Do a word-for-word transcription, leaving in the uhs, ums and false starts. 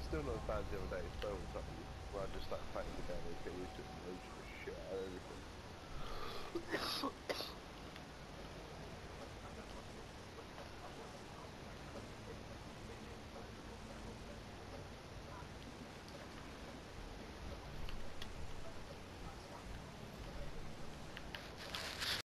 still not as bad as the other day. It's twelve or something. Where I just started fighting the game and get used to it. And it was just